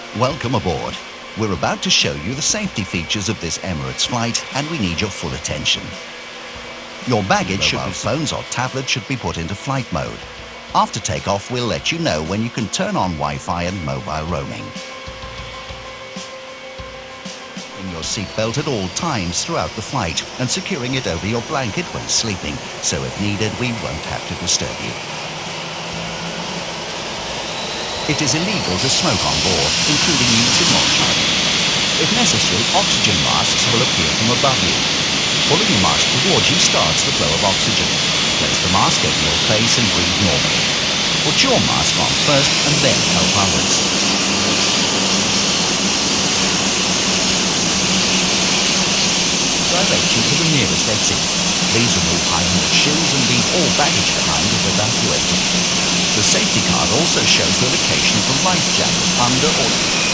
Welcome aboard. We're about to show you the safety features of this Emirates flight, and we need your full attention. Your baggage, mobile phones or tablets should be put into flight mode. After takeoff, we'll let you know when you can turn on Wi-Fi and mobile roaming. In your seatbelt at all times throughout the flight and securing it over your blanket when sleeping, so if needed, we won't have to disturb you. It is illegal to smoke on board, including using moonshine. If necessary, oxygen masks will appear from above you. Pulling the mask towards you starts the flow of oxygen. Place the mask over your face and breathe normally. Put your mask on first and then help others. Direct you to the nearest exit. Please remove high-heeled shoes and leave all baggage behind if evacuated. The safety card also shows the location of the life jacket under or